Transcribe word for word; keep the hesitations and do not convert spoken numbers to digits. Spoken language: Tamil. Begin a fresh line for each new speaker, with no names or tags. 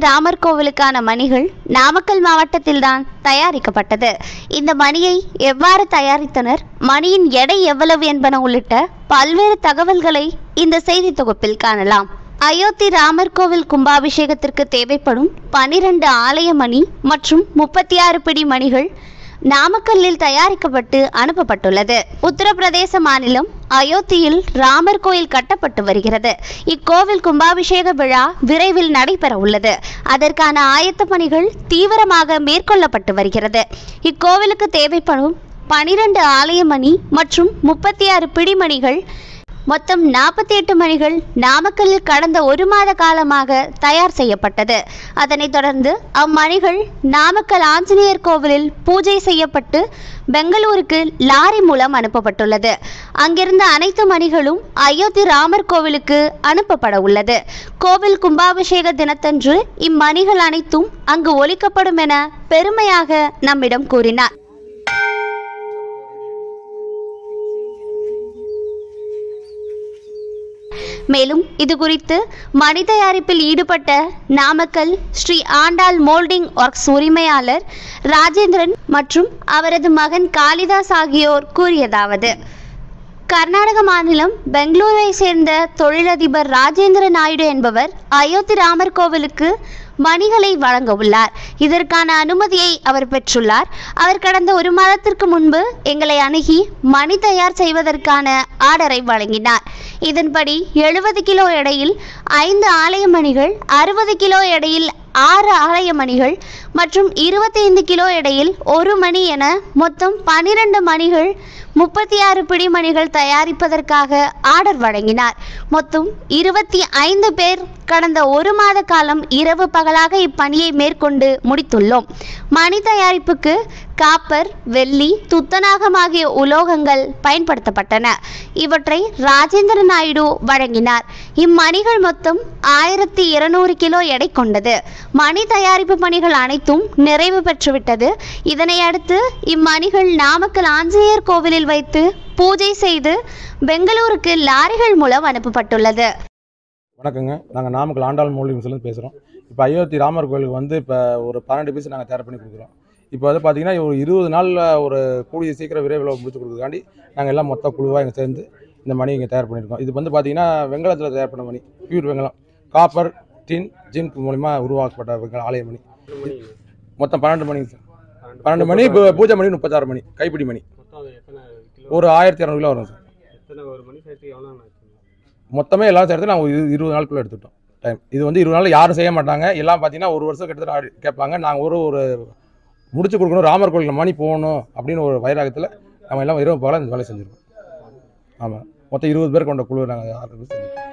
ராமர் கோவிலுக்கான மணிகள் நாமக்கல் மாவட்டத்தில்தான் தயாரிக்கப்பட்டது. இந்த மணியை எவ்வாறு தயாரித்தனர், மணியின் எடை எவ்வளவு என்பன உள்ளிட்ட பல்வேறு தகவல்களை இந்த செய்தி தொகுப்பில் காணலாம். அயோத்தி ராமர் கோவில் கும்பாபிஷேகத்திற்கு தேவைப்படும் பனிரெண்டு ஆலய மணி மற்றும் முப்பத்தி ஆறு பிடி மணிகள் நாமக்கல்லில் தயாரிக்கப்பட்டு அனுப்பப்பட்டுள்ளது. உத்தரப்பிரதேச மாநிலம் அயோத்தியில் ராமர் கோயில் கட்டப்பட்டு வருகிறது. இக்கோவில் கும்பாபிஷேக விழா விரைவில் நடைபெற உள்ளது. அதற்கான ஆயத்த பணிகள் தீவிரமாக மேற்கொள்ளப்பட்டு வருகிறது. இக்கோவிலுக்கு தேவைப்படும் பனிரெண்டு ஆலய மணி மற்றும் முப்பத்தி ஆறு பிடிமணிகள், மொத்தம் நாற்பத்தி எட்டு மணிகள் நாமக்கல்லில் கடந்த ஒரு மாத காலமாக தயார் செய்யப்பட்டது. அதனைத் தொடர்ந்து அம்மணிகள் நாமக்கல் ஆஞ்சநேயர் கோவிலில் பூஜை செய்யப்பட்டு பெங்களூருக்கு லாரி மூலம் அனுப்பப்பட்டுள்ளது. அங்கிருந்த அனைத்து மணிகளும் அயோத்தி ராமர் கோவிலுக்கு அனுப்பப்பட உள்ளது. கோவில் கும்பாபிஷேக தினத்தன்று இம்மணிகள் அனைத்தும் அங்கு ஒலிக்கப்படும் என பெருமையாக நம்மிடம் கூறினார். மேலும் இது குறித்து மணி தயாரிப்பில் ஈடுபட்ட நாமக்கல் ஸ்ரீ ஆண்டாள் மோல்டிங் ஒர்க்ஸ் உரிமையாளர் ராஜேந்திரன் மற்றும் அவரது மகன் காளிதாஸ் ஆகியோர் கூறியதாவது: கர்நாடக மாநிலம் பெங்களூரை சேர்ந்த தொழிலதிபர் ராஜேந்திர நாயுடு என்பவர் அயோத்தி ராமர் கோவிலுக்கு மணிகளை வழங்க உள்ளார். இதற்கான அனுமதியை அவர் பெற்றுள்ளார். அவர் கடந்த ஒரு மாதத்திற்கு முன்பு எங்களை அணுகி மணி தயார் செய்வதற்கான ஆர்டரை வழங்கினார். இதன்படி எழுபது கிலோ எடையில் ஐந்து ஆலய மணிகள், அறுபது கிலோ எடையில் ஆறு ஆலய மணிகள் மற்றும் இருபத்தி ஐந்து கிலோ எடையில் ஒரு மணி என மொத்தம் பனிரெண்டு மணிகள், முப்பத்தி ஆறு பிடி மணிகள் தயாரிப்பதற்காக ஆர்டர் வழங்கினார். மொத்தம் இருபத்தி ஐந்து பேர் கடந்த ஒரு மாத காலம் இரவு பகலாக இப்பணியை மேற்கொண்டு முடித்துள்ளோம். மணி தயாரிப்புக்கு காப்பர், வெள்ளி, துத்தநாகம் ஆகிய உலோகங்கள் பயன்படுத்தப்பட்டன. இவற்றை ராஜேந்திர நாயுடு வழங்கினார். இம்மணிகள் மொத்தம் ஆயிரத்தி இருநூறு கிலோ எடை கொண்டது. மணி தயாரிப்பு பணிகள் அனைத்தும் நிறைவு பெற்றுவிட்டது. இதனை அடுத்து இம்மணிகள் நாமக்கல் ஆஞ்சநேயர் கோவிலில் வைத்து பூஜை செய்து பெங்களூருக்கு லாரிகள் மூலம் அனுப்பப்பட்டுள்ளது.
வணக்கங்க, நாங்கள் நாமக்கல் ஆண்டாள் மோல்டிங்ஸ்லேருந்து பேசுகிறோம். இப்போ அயோத்தி ராமர் கோவிலுக்கு வந்து இப்போ ஒரு பன்னெண்டு பீஸ் நாங்கள் தயார் பண்ணி கொடுக்குறோம். இப்போ வந்து பார்த்திங்கன்னா ஒரு இருபது நாளில் ஒரு கூடிய சீக்கிரம் விரைவில் முடிச்சு கொடுக்குறதுக்காண்டி நாங்கள் எல்லாம் மொத்த குழுவாக இங்கே சேர்ந்து இந்த மணி இங்கே தயார் பண்ணியிருக்கோம். இது வந்து பார்த்திங்கன்னா வெங்கலத்தில் தயார் பண்ண மணி, பியூர் வெங்கலம், காப்பர், டின், ஜிங்க் மூலிமா உருவாக்கப்பட்ட வெங்கல ஆலய மணி. மொத்தம் பன்னெண்டு மணி சார். பன்னெண்டு மணி இப்போ பூஜை மணி முப்பத்தாறு மணி, கைப்பிடி மணி ஒரு ஆயிரத்தி இரநூறு கிலோ வரும் சார். மொத்தமே எல்லாம் சேர்த்து நாங்கள் இருபது நாளுக்குள்ளே எடுத்துட்டோம் டைம். இது வந்து இருபது நாள் யாரும் செய்ய மாட்டாங்க. எல்லாம் பார்த்தீங்கன்னா ஒரு வருஷம் கிட்டத்தட்ட கேட்பாங்க. நாங்கள் ஒரு ஒரு முடிச்சு கொடுக்கணும், ராமர் கோயிலில் மணி போகணும் அப்படின்னு ஒரு வைராகத்தில் நம்ம எல்லாம் இரவு பகல இந்த வேலை செஞ்சுருக்கோம். ஆமாம், மொத்தம் இருபது பேர் கொண்ட குழு நாங்கள் ஆறு செஞ்சுருக்கோம்.